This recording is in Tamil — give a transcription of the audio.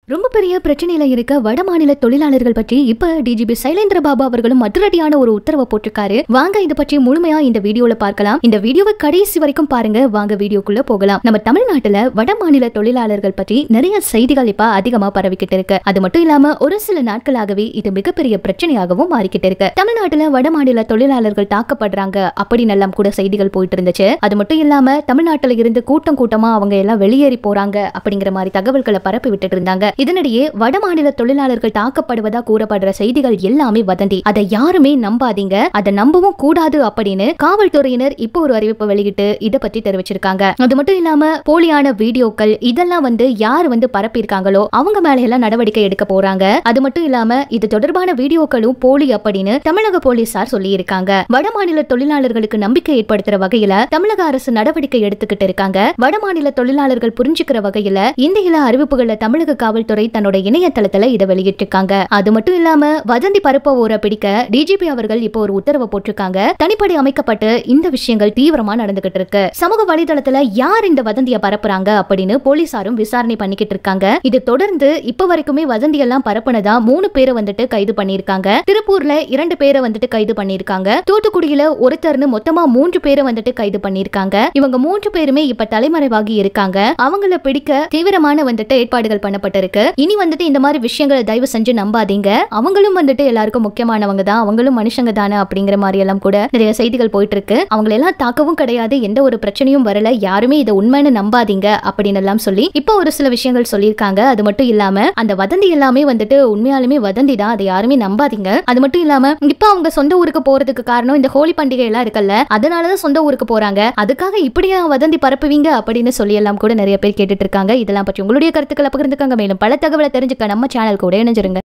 ரொம்ப பெரிய பிரச்சனையில இருக்க வட மாநில தொழிலாளர்கள் பற்றி இப்ப டிஜிபி சைலேந்திர பாபு அவர்களும் அதிரடியான ஒரு உத்தரவை போட்டிருக்காரு. வாங்க இத பற்றி முழுமையா இந்த வீடியோல பார்க்கலாம். இந்த வீடியோவை கடைசி வரைக்கும் பாருங்க. வாங்க வீடியோக்குள்ள போகலாம். நம்ம தமிழ்நாட்டுல வட மாநில தொழிலாளர்கள் பற்றி நிறைய செய்திகள் இப்ப அதிகமா பரவிக்கிட்டு இருக்கு. அது மட்டும் இல்லாம ஒரு சில நாட்களாகவே இது மிகப்பெரிய பிரச்சனையாகவும் மாறிக்கிட்டு இருக்கு. தமிழ்நாட்டுல வட மாநில தொழிலாளர்கள் தாக்கப்படுறாங்க அப்படின்னு எல்லாம் கூட செய்திகள் போயிட்டு இருந்துச்சு. அது மட்டும் இல்லாம தமிழ்நாட்டுல இருந்து கூட்டம் கூட்டமா அவங்க எல்லாம் வெளியேறி போறாங்க அப்படிங்கிற மாதிரி தகவல்களை பரப்பி விட்டுட்டு இருந்தாங்க. இதனிடையே வட மாநில தொழிலாளர்கள் தாக்கப்படுவதா கூறப்படுற செய்திகள் எல்லாமே வதந்தி. அதை யாருமே நம்பாதீங்க, அதை நம்பவும் கூடாது அப்படின்னு காவல்துறையினர் இப்போ ஒரு அறிவிப்பு வெளியிட்டு இதை பத்தி தெரிவிச்சிருக்காங்க. அது மட்டும் இல்லாம போலியான வீடியோக்கள் இதெல்லாம் யார் பரப்பியிருக்காங்களோ அவங்க மேல எல்லாம் நடவடிக்கை எடுக்க போறாங்க. அது மட்டும் இல்லாம இது தொடர்பான வீடியோக்களும் போலி அப்படின்னு தமிழக போலீசார் சொல்லி இருக்காங்க. வட மாநில தொழிலாளர்களுக்கு நம்பிக்கை ஏற்படுத்துற வகையில தமிழக அரசு நடவடிக்கை எடுத்துக்கிட்டு இருக்காங்க. வட மாநில தொழிலாளர்கள் புரிஞ்சுக்கிற வகையில இந்த அறிவிப்புகளை தமிழக காவல்துறை தன்னோட இணையதளத்துல இதை வெளியிட்டிருக்காங்க. அது மட்டும் இல்லாம வதந்தி பரப்பவோரை பிடிக்க டிஜிபி அவர்கள் இப்போ ஒரு உத்தரவை போட்டிருக்காங்க. தனிப்படை அமைக்கப்பட்டு இந்த விஷயங்கள் தீவிரமா நடந்துகிட்டு இருக்கு. சமூக வலைதளத்துல யார் இந்த வதந்தியை பரப்புறாங்க அப்படின்னு போலீசாரும் விசாரணை பண்ணிக்கிட்டு இருக்காங்க. இது தொடர்ந்து இப்ப வரைக்குமே வதந்தி எல்லாம் பரப்புனதா 3 பேரை கைது பண்ணிருக்காங்க. திருப்பூர்ல 2 பேரை கைது பண்ணிருக்காங்க. தூத்துக்குடியில ஒருத்தர்னு மொத்தமா 3 பேரை கைது பண்ணிருக்காங்க. இவங்க 3 பேருமே இப்ப தலைமறைவாகி இருக்காங்க. அவங்கள பிடிக்க தீவிரமான ஏற்பாடுகள் பண்ணப்பட்டிருக்கு. இனி இந்த மாதிரி விஷயங்களை தயவு செஞ்சு நம்பாதீங்க. அவங்களும் எல்லாருக்கும் முக்கியமானவங்க தான், அவங்களும் மனுஷங்க தானே அப்படிங்கிற மாதிரி எல்லாம் கூட நிறைய செய்திகள் போயிட்டு இருக்கு. அவங்க எல்லாம் தாக்கவும் கிடையாது, எந்த ஒரு பிரச்சனையும் வரல, யாருமே இதை உண்மைன்னு நம்பாதீங்க அப்படின்னு எல்லாம் சொல்லி இப்போ ஒரு சில விஷயங்கள் சொல்லியிருக்காங்க. அது மட்டும் இல்லாம அந்த வதந்தி எல்லாமே உண்மையாலுமே வதந்தி தான், அதை யாருமே நம்பாதீங்க. அது மட்டும் இல்லாம இப்ப அவங்க சொந்த ஊருக்கு போறதுக்கு காரணம் இந்த ஹோலி பண்டிகை எல்லாம் இருக்குல்ல, அதனாலதான் சொந்த ஊருக்கு போறாங்க. அதுக்காக இப்படியா வதந்தி பரப்புவீங்க அப்படின்னு சொல்லி எல்லாம் கூட நிறைய பேர் கேட்டுட்டு இருக்காங்க. இதெல்லாம் பற்றி உங்களுடைய கருத்துக்களை பகிர்ந்துக்காங்க. மேலும் பல தகவலை தெரிஞ்சுக்க நம்ம சேனல் கூட இணைஞ்சிருங்க.